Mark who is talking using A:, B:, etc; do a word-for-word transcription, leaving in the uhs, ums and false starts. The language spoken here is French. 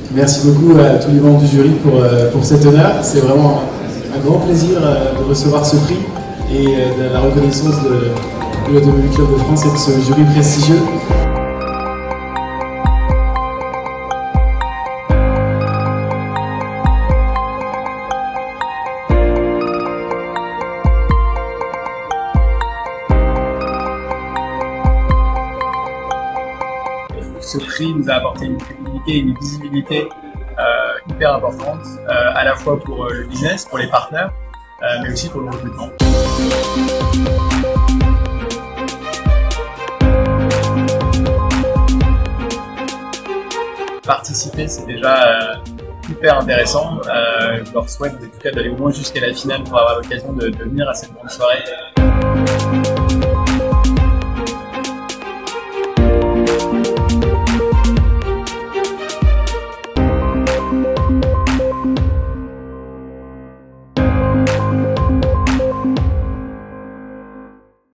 A: Merci beaucoup à tous les membres du jury pour, pour cet honneur. C'est vraiment un grand plaisir de recevoir ce prix et de la reconnaissance de, de l'Automobile Club de France et de ce jury prestigieux.
B: Ce prix nous a apporté une crédibilité et une visibilité euh, hyper importante, euh, à la fois pour euh, le business, pour les partenaires, euh, mais aussi pour le recrutement. Participer, c'est déjà euh, hyper intéressant. Euh, je leur souhaite en tout cas d'aller au moins jusqu'à la finale pour avoir l'occasion de, de venir à cette grande soirée.